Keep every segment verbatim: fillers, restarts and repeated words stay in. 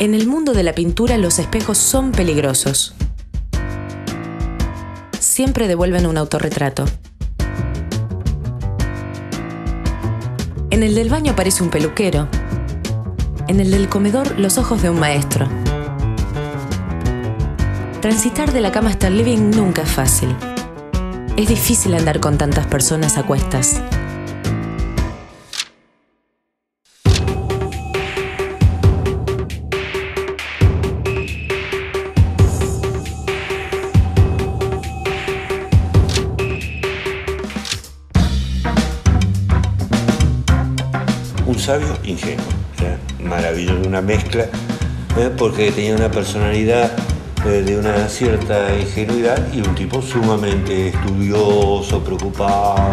En el mundo de la pintura los espejos son peligrosos. Siempre devuelven un autorretrato. En el del baño aparece un peluquero. En el del comedor, los ojos de un maestro. Transitar de la cama hasta el living nunca es fácil. Es difícil andar con tantas personas a cuestas. Un sabio ingenuo, era maravilloso, una mezcla, ¿eh? Porque tenía una personalidad eh, de una cierta ingenuidad y un tipo sumamente estudioso, preocupado.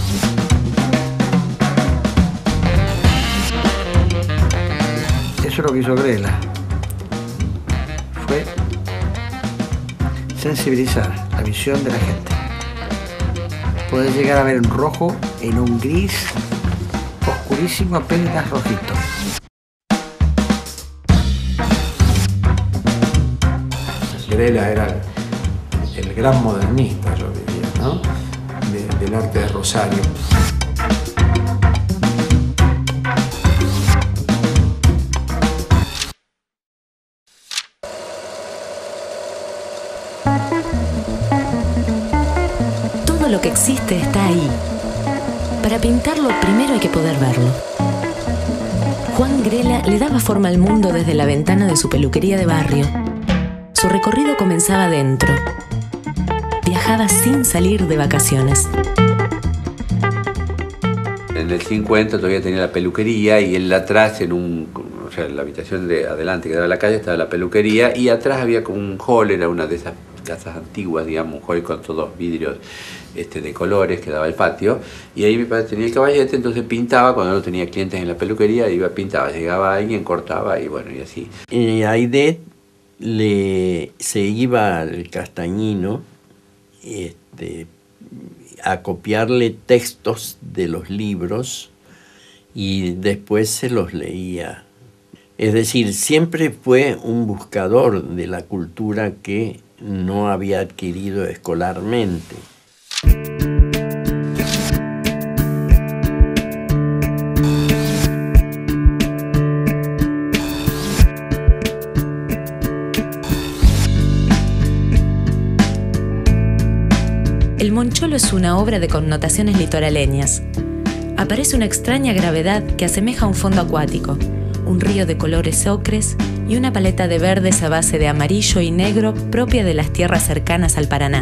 Eso es lo que hizo Grela. Fue sensibilizar la visión de la gente. Poder llegar a ver en rojo, en un gris oscurísimo, apenas rojito. Grela era el gran modernista, yo diría, ¿no? De, del arte de Rosario. Todo lo que existe está ahí. Para pintarlo, primero hay que poder verlo. Juan Grela le daba forma al mundo desde la ventana de su peluquería de barrio. Su recorrido comenzaba dentro. Viajaba sin salir de vacaciones. En el cincuenta todavía tenía la peluquería y él atrás, en un, o sea, en la habitación de adelante que daba a la calle, estaba la peluquería y atrás había como un hall, era una de esas casas antiguas, digamos, un hall con todos vidrios este, de colores que daba al patio, y ahí mi padre tenía el caballete, entonces pintaba, cuando no tenía clientes en la peluquería, iba, pintaba, llegaba alguien, cortaba y bueno, y así. Y Aide le, se iba al Castañino este, a copiarle textos de los libros y después se los leía. Es decir, siempre fue un buscador de la cultura que no había adquirido escolarmente. El Moncholo es una obra de connotaciones litoraleñas. Aparece una extraña gravedad que asemeja a un fondo acuático, un río de colores ocres y una paleta de verdes a base de amarillo y negro propia de las tierras cercanas al Paraná.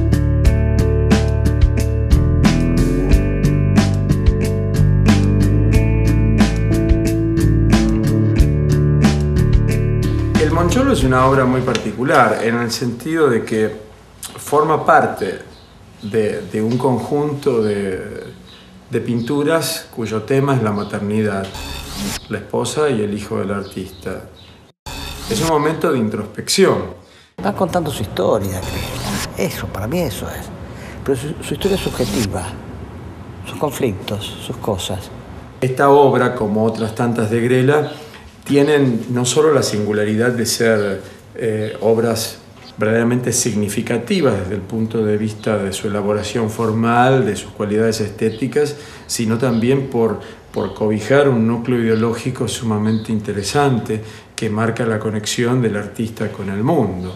El Moncholo es una obra muy particular en el sentido de que forma parte de, de un conjunto de, de pinturas cuyo tema es la maternidad, la esposa y el hijo del artista. Es un momento de introspección. Va contando su historia, Grela. Eso, para mí eso es. Pero su, su historia es subjetiva, sus conflictos, sus cosas. Esta obra, como otras tantas de Grela, tienen no solo la singularidad de ser eh, obras verdaderamente significativas desde el punto de vista de su elaboración formal, de sus cualidades estéticas, sino también por, por cobijar un núcleo ideológico sumamente interesante que marca la conexión del artista con el mundo.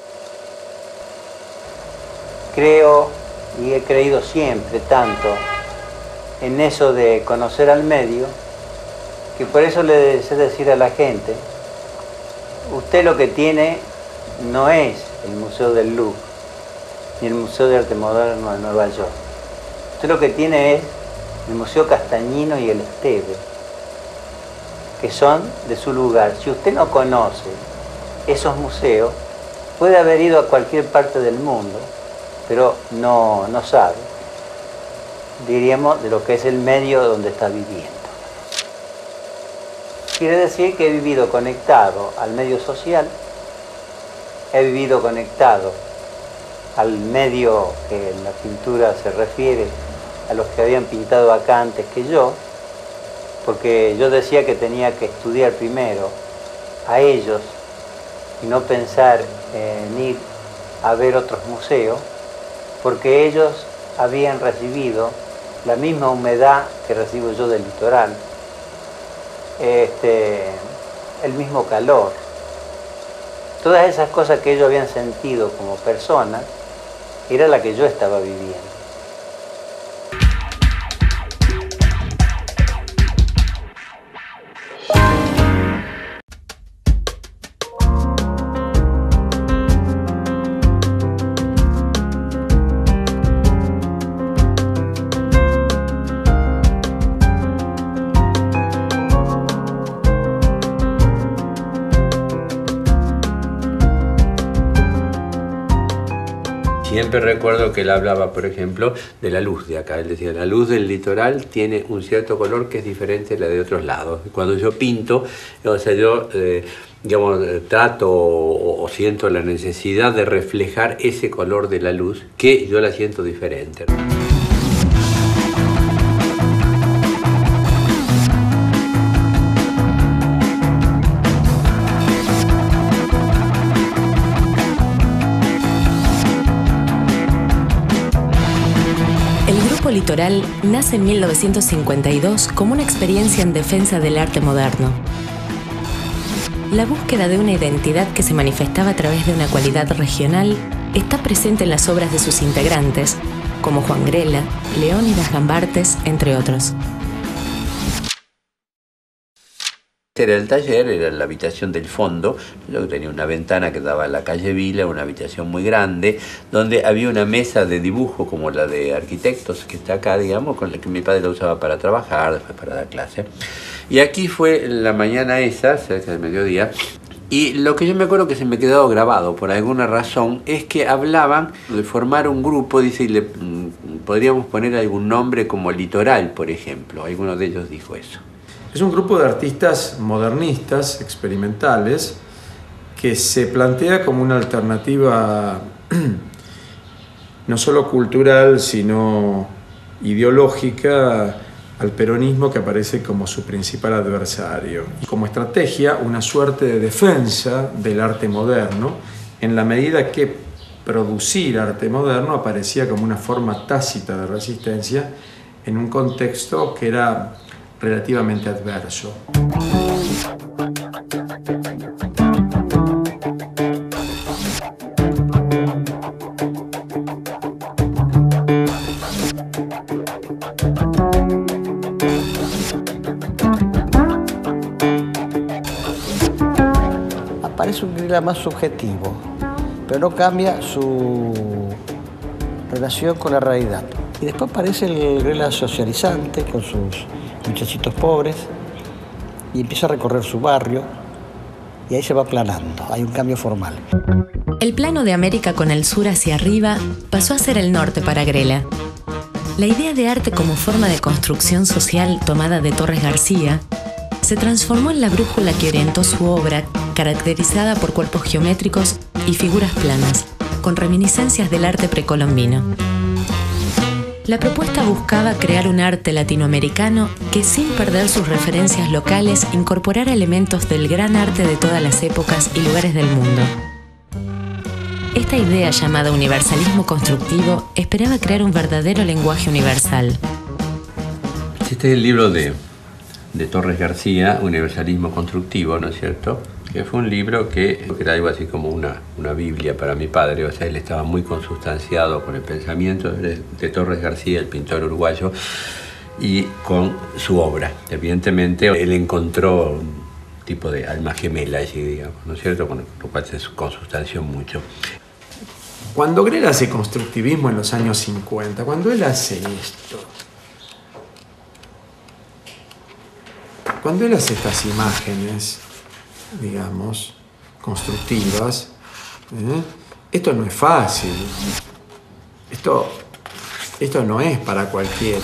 Creo, y he creído siempre tanto, en eso de conocer al medio, que por eso le deseo decir a la gente, usted lo que tiene no es el Museo del Louvre, ni el Museo de Arte Moderno de Nueva York. Usted lo que tiene es el Museo Castañino y el Esteve, que son de su lugar. Si usted no conoce esos museos, puede haber ido a cualquier parte del mundo, pero no, no sabe, diríamos, de lo que es el medio donde está viviendo. Quiere decir que he vivido conectado al medio social, he vivido conectado al medio que en la pintura se refiere a los que habían pintado acá antes que yo, porque yo decía que tenía que estudiar primero a ellos y no pensar en ir a ver otros museos, porque ellos habían recibido la misma humedad que recibo yo del litoral, este, el mismo calor. Todas esas cosas que ellos habían sentido como personas, era la que yo estaba viviendo. Siempre recuerdo que él hablaba, por ejemplo, de la luz de acá. Él decía, la luz del litoral tiene un cierto color que es diferente de la de otros lados. Cuando yo pinto, o sea, yo eh, digamos, trato o, o siento la necesidad de reflejar ese color de la luz, que yo la siento diferente. Litoral nace en mil novecientos cincuenta y dos como una experiencia en defensa del arte moderno. La búsqueda de una identidad que se manifestaba a través de una cualidad regional está presente en las obras de sus integrantes, como Juan Grela, Leónidas Gambartes, entre otros. Era el taller, era la habitación del fondo, yo tenía una ventana que daba a la calle Vila, una habitación muy grande, donde había una mesa de dibujo como la de arquitectos que está acá, digamos, con la que mi padre la usaba para trabajar, después para dar clase. Y aquí fue la mañana esa, cerca del mediodía, y lo que yo me acuerdo que se me quedó grabado por alguna razón es que hablaban de formar un grupo, dice, y le podríamos poner algún nombre como Litoral, por ejemplo. Alguno de ellos dijo eso. Es un grupo de artistas modernistas, experimentales, que se plantea como una alternativa no solo cultural, sino ideológica al peronismo, que aparece como su principal adversario. Y como estrategia, una suerte de defensa del arte moderno, en la medida que producir arte moderno aparecía como una forma tácita de resistencia en un contexto que era relativamente adverso. Aparece un Grela más subjetivo, pero no cambia su relación con la realidad. Y después aparece el Grela socializante con sus muchachitos pobres y empieza a recorrer su barrio y ahí se va aplanando, hay un cambio formal. El plano de América con el sur hacia arriba pasó a ser el norte para Grela. La idea de arte como forma de construcción social tomada de Torres García se transformó en la brújula que orientó su obra, caracterizada por cuerpos geométricos y figuras planas, con reminiscencias del arte precolombino. La propuesta buscaba crear un arte latinoamericano que, sin perder sus referencias locales, incorporara elementos del gran arte de todas las épocas y lugares del mundo. Esta idea, llamada universalismo constructivo, esperaba crear un verdadero lenguaje universal. Este es el libro de, de Torres García, Universalismo Constructivo, ¿no es cierto? Que fue un libro que era algo así como una, una Biblia para mi padre, o sea, él estaba muy consustanciado con el pensamiento de, de Torres García, el pintor uruguayo, y con su obra. Evidentemente, él encontró un tipo de alma gemela allí, digamos, ¿no es cierto? Con lo cual se consustanció mucho. Cuando Grela hace constructivismo en los años cincuenta, cuando él hace esto, cuando él hace estas imágenes, digamos, constructivas, ¿eh? Esto no es fácil, esto, esto no es para cualquiera.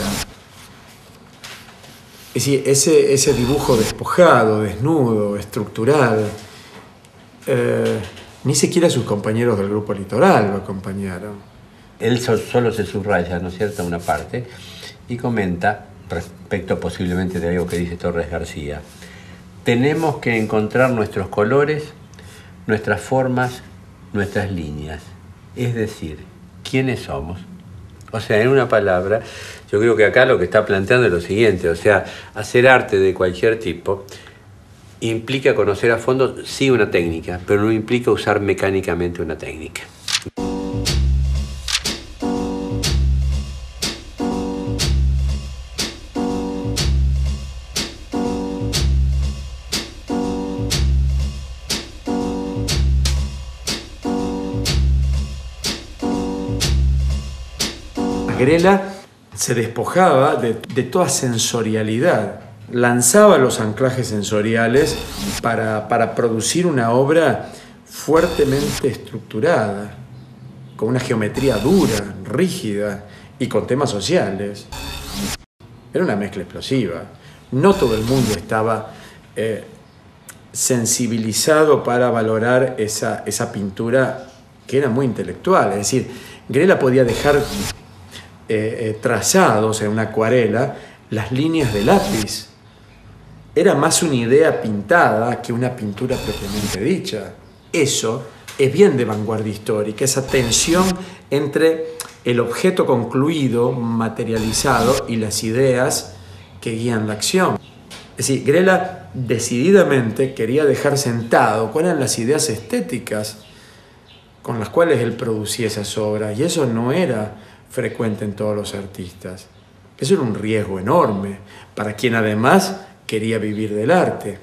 Es decir, ese, ese dibujo despojado, desnudo, estructural, eh, ni siquiera sus compañeros del grupo Litoral lo acompañaron. Él solo se subraya, ¿no es cierto?, una parte, y comenta, respecto posiblemente de algo que dice Torres García, tenemos que encontrar nuestros colores, nuestras formas, nuestras líneas. Es decir, ¿quiénes somos? O sea, en una palabra, yo creo que acá lo que está planteando es lo siguiente, o sea, hacer arte de cualquier tipo implica conocer a fondo, sí, una técnica, pero no implica usar mecánicamente una técnica. Grela se despojaba de, de toda sensorialidad, lanzaba los anclajes sensoriales para, para producir una obra fuertemente estructurada, con una geometría dura, rígida y con temas sociales. Era una mezcla explosiva. No todo el mundo estaba eh, sensibilizado para valorar esa, esa pintura que era muy intelectual. Es decir, Grela podía dejar Eh, eh, trazados en una acuarela las líneas de lápiz. Era más una idea pintada que una pintura propiamente dicha. Eso es bien de vanguardia histórica, esa tensión entre el objeto concluido, materializado, y las ideas que guían la acción. Es decir, Grela decididamente quería dejar sentado cuáles eran las ideas estéticas con las cuales él producía esas obras, y eso no era frecuente en todos los artistas. Eso era un riesgo enorme para quien además quería vivir del arte.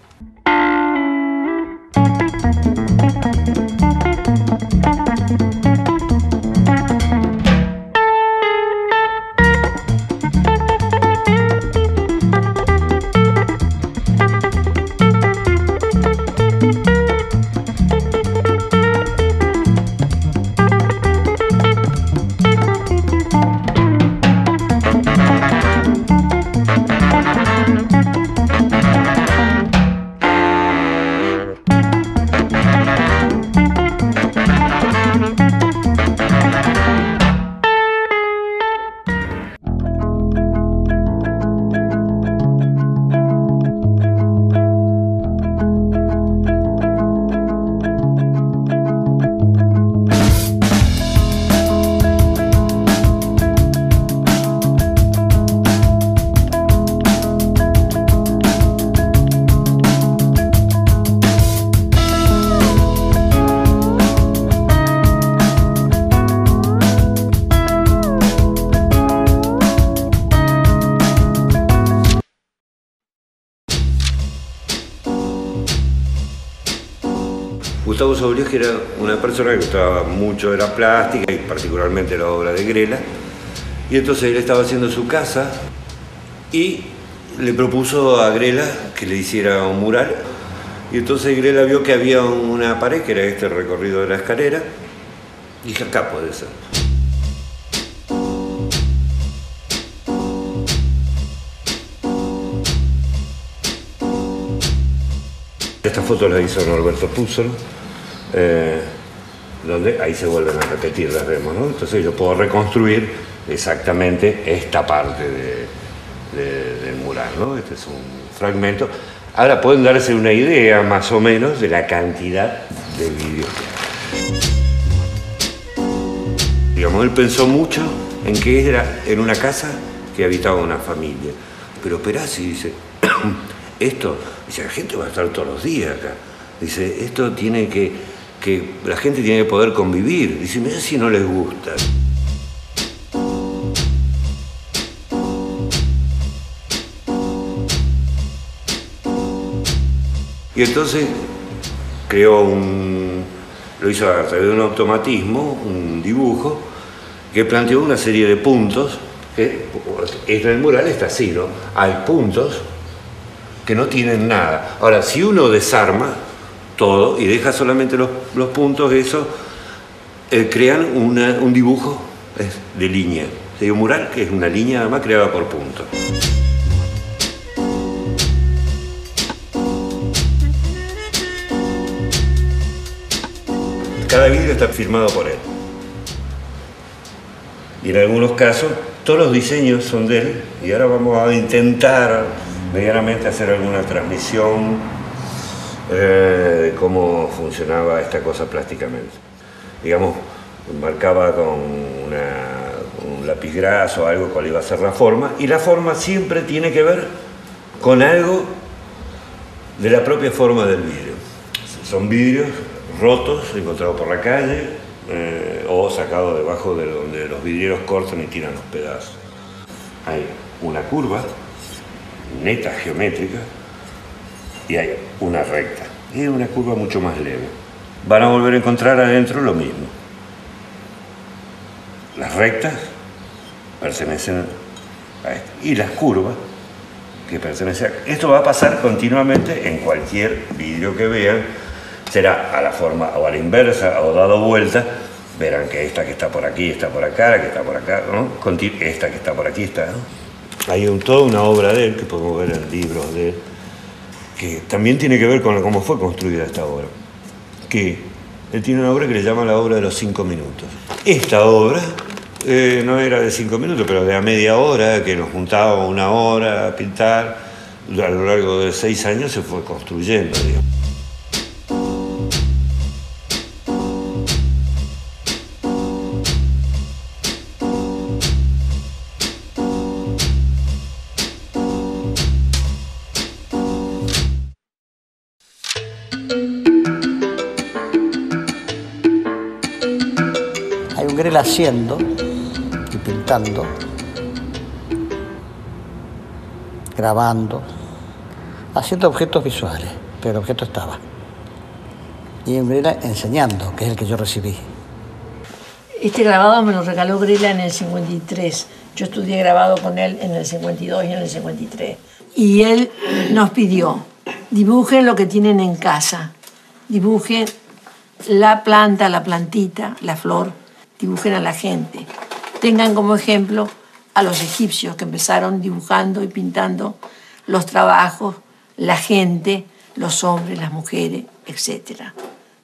Gustavo Sobrieschi era una persona que gustaba mucho de la plástica y particularmente la obra de Grela, y entonces él estaba haciendo su casa y le propuso a Grela que le hiciera un mural, y entonces Grela vio que había una pared que era este recorrido de la escalera y dije, acá puede ser. Estas fotos las hizo Norberto Puzzolo, eh, donde ahí se vuelven a repetir, las vemos, ¿no? Entonces yo puedo reconstruir exactamente esta parte de, de, del mural, ¿no? Este es un fragmento. Ahora pueden darse una idea más o menos de la cantidad de vídeos que hay. Digamos, él pensó mucho en que era en una casa que habitaba una familia. Pero Perazzi dice, esto, dice, la gente va a estar todos los días acá. Dice, esto tiene que, que la gente tiene que poder convivir. Dice, mira si no les gusta. Y entonces creó un, lo hizo a través de un automatismo, un dibujo, que planteó una serie de puntos, que en el mural está así, ¿no? Hay puntos que no tienen nada. Ahora, si uno desarma todo y deja solamente los, los puntos, eso, eh, crean una, un dibujo de línea. O sea, un mural que es una línea además creada por puntos. Cada vidrio está firmado por él. Y en algunos casos, todos los diseños son de él. Y ahora vamos a intentar medianamente hacer alguna transmisión eh, de cómo funcionaba esta cosa plásticamente. Digamos, marcaba con una, un lápiz graso o algo cuál iba a ser la forma, y la forma siempre tiene que ver con algo de la propia forma del vidrio. Son vidrios rotos, encontrados por la calle, eh, o sacados debajo de donde los vidrieros cortan y tiran los pedazos. Hay una curva neta, geométrica, y hay una recta. Y una curva mucho más leve. Van a volver a encontrar adentro lo mismo. Las rectas pertenecen a esto, y las curvas que pertenecen a... Esto va a pasar continuamente en cualquier vidrio que vean, será a la forma o a la inversa o dado vuelta, verán que esta que está por aquí está por acá, la que está por acá, ¿no? Esta que está por aquí está, ¿no? Hay un, toda una obra de él que podemos ver en libros de él, que también tiene que ver con cómo fue construida esta obra. Que él tiene una obra que le llama la obra de los cinco minutos. Esta obra eh, no era de cinco minutos, pero de a media hora, que nos juntaba una hora a pintar. A lo largo de seis años se fue construyendo, digamos. Grela haciendo y pintando, grabando, haciendo objetos visuales, pero el objeto estaba. Y un Grela enseñando, que es el que yo recibí. Este grabado me lo regaló Grela en el cincuenta y tres. Yo estudié grabado con él en el cincuenta y dos y en el cincuenta y tres. Y él nos pidió, dibujen lo que tienen en casa. Dibujen la planta, la plantita, la flor. Dibujen a la gente. Tengan como ejemplo a los egipcios que empezaron dibujando y pintando los trabajos, la gente, los hombres, las mujeres, etcétera.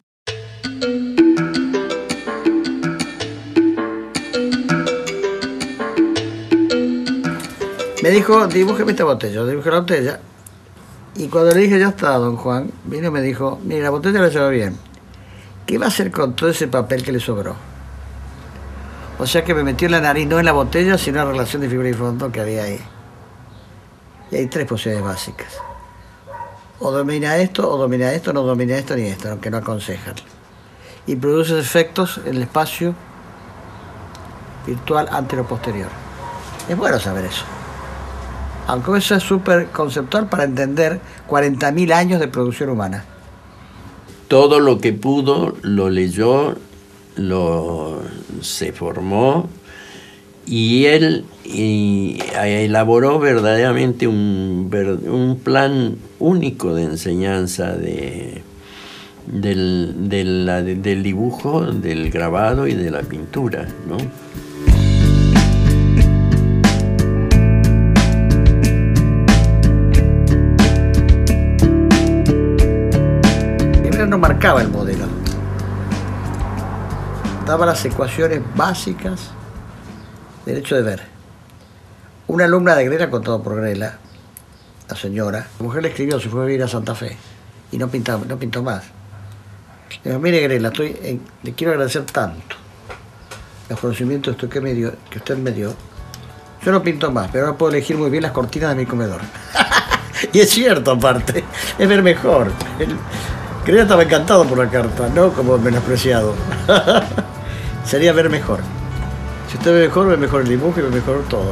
Me dijo, dibújeme esta botella. Yo dibujé la botella. Y cuando le dije, ya está, don Juan, vino y me dijo, mire, la botella la lleva bien. ¿Qué va a hacer con todo ese papel que le sobró? O sea que me metió la nariz no en la botella, sino en la relación de fibra y fondo que había ahí. Y hay tres posibilidades básicas. O domina esto, o domina esto, no domina esto ni esto, aunque no aconsejan. Y produce efectos en el espacio virtual antero-posterior. Es bueno saber eso. Aunque eso es súper conceptual para entender cuarenta mil años de producción humana. Todo lo que pudo lo leyó, lo, se formó y él y elaboró verdaderamente un, un plan único de enseñanza de, del, de la, del dibujo, del grabado y de la pintura, ¿no? Primero no marcaba el modelo. Daba las ecuaciones básicas del hecho de ver. Una alumna de Grela, contado por Grela, la señora, la mujer le escribió, se fue a vivir a Santa Fe y no pintó, no pintó más. Le dijo, mire Grela, estoy en, le quiero agradecer tanto los conocimientos que, me dio, que usted me dio. Yo no pinto más, pero ahora puedo elegir muy bien las cortinas de mi comedor. Y es cierto, aparte, es ver mejor. El, Grela estaba encantado por la carta, no como menospreciado. Sería ver mejor. Si usted ve mejor, ve mejor el dibujo y ve mejor todo.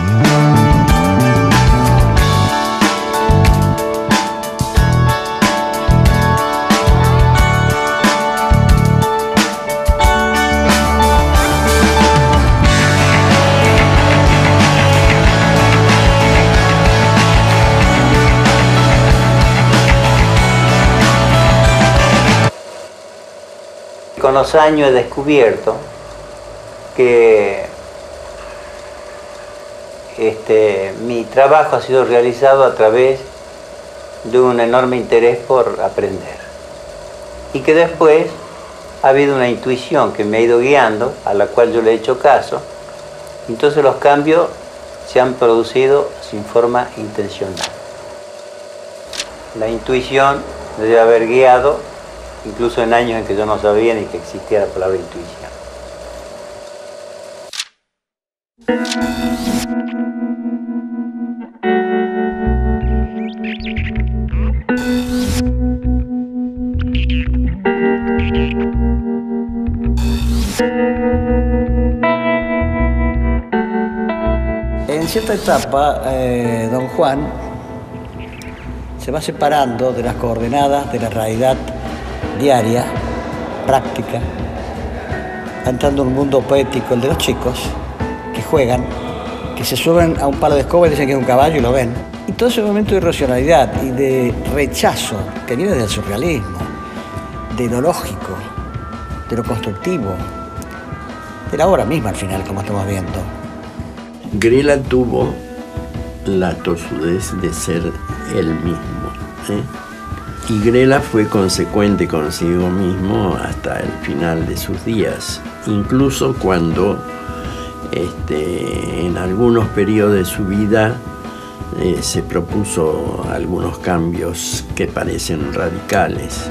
Con los años he descubierto que este, mi trabajo ha sido realizado a través de un enorme interés por aprender. Y que después ha habido una intuición que me ha ido guiando, a la cual yo le he hecho caso. Entonces los cambios se han producido sin forma intencional. la intuición me debe haber guiado, incluso en años en que yo no sabía ni que existía la palabra intuición. En cierta etapa, eh, don Juan se va separando de las coordenadas de la realidad diaria, práctica, entrando en un mundo poético, el de los chicos, que juegan, que se suben a un palo de escoba y dicen que es un caballo y lo ven. Y todo ese momento de irracionalidad y de rechazo que viene del surrealismo, de lo lógico, de lo constructivo, de la obra misma al final, como estamos viendo. Grela tuvo la tosudez de ser él mismo, ¿eh? Y Grela fue consecuente consigo mismo hasta el final de sus días, incluso cuando este, en algunos periodos de su vida eh, se propuso algunos cambios que parecen radicales.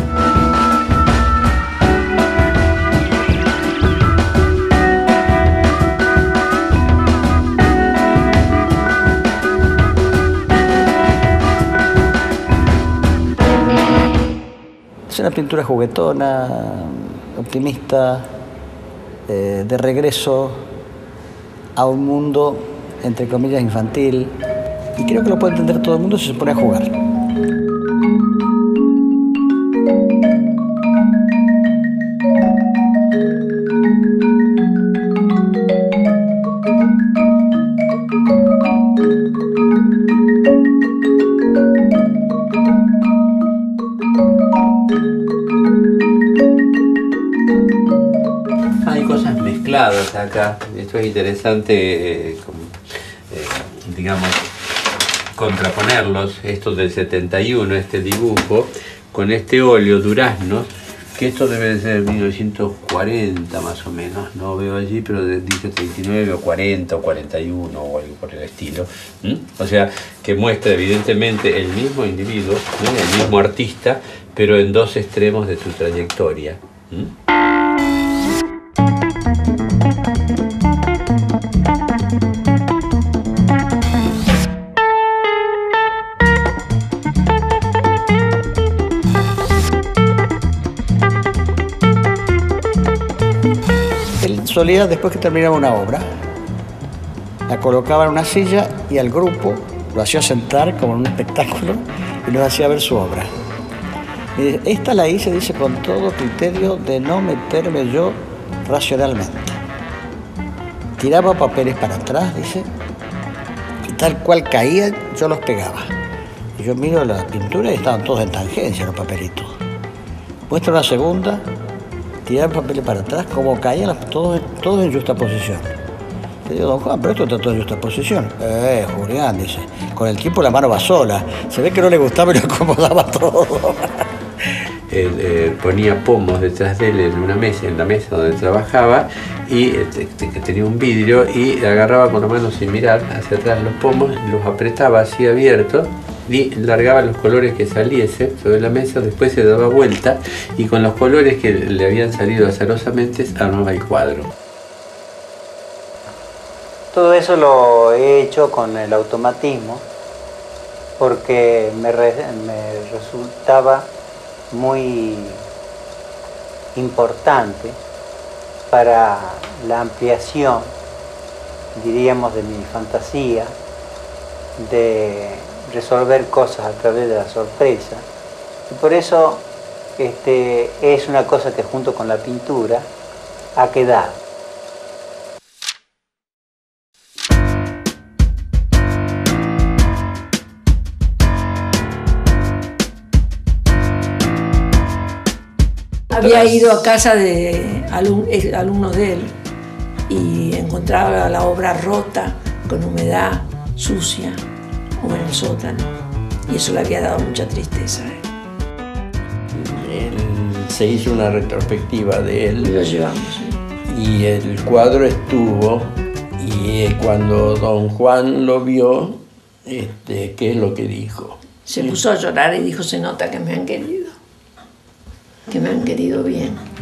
Es una pintura juguetona, optimista, eh, de regreso a un mundo, entre comillas, infantil. Y creo que lo puede entender todo el mundo si se pone a jugar. Acá, esto es interesante, eh, como, eh, digamos, contraponerlos, estos del setenta y uno, este dibujo, con este óleo Duraznos, que esto debe de ser mil novecientos cuarenta más o menos, no veo allí, pero dice treinta y nueve o cuarenta o cuarenta y uno o algo por el estilo. ¿Mm? O sea, que muestra evidentemente el mismo individuo, ¿no? El mismo artista, pero en dos extremos de su trayectoria. ¿Mm? Solía, después que terminaba una obra, la colocaba en una silla y al grupo lo hacía sentar como en un espectáculo y nos hacía ver su obra. Y dice, esta la hice, dice, con todo criterio de no meterme yo racionalmente. Tiraba papeles para atrás, dice, y tal cual caían, yo los pegaba. Y yo miro la pintura y estaban todos en tangencia los papelitos. Muestro la segunda, tirar papeles para atrás, como caían todos, todos en justa posición. Le digo, don Juan, pero esto está todo en justa posición. Eh, Julián, dice, con el tiempo la mano va sola. Se ve que no le gustaba y lo acomodaba todo. Él eh, ponía pomos detrás de él en una mesa, en la mesa donde trabajaba, y este, que tenía un vidrio, y agarraba con la mano sin mirar hacia atrás los pomos, los apretaba así abiertos, y largaba los colores que saliese sobre la mesa, después se daba vuelta y con los colores que le habían salido azarosamente armaba el cuadro. Todo eso lo he hecho con el automatismo porque me, re, me resultaba muy importante para la ampliación, diríamos, de mi fantasía, de resolver cosas a través de la sorpresa. Y por eso este, es una cosa que junto con la pintura ha quedado. Había ido a casa de alum alumnos de él y encontraba la obra rota, con humedad, sucia, o en el sótano, y eso le había dado mucha tristeza. ¿eh? Él, se hizo una retrospectiva de él. Y lo llevamos. ¿eh? Y el cuadro estuvo, y cuando don Juan lo vio, este, ¿qué es lo que dijo? Se puso a llorar y dijo, se nota que me han querido, que me han querido bien.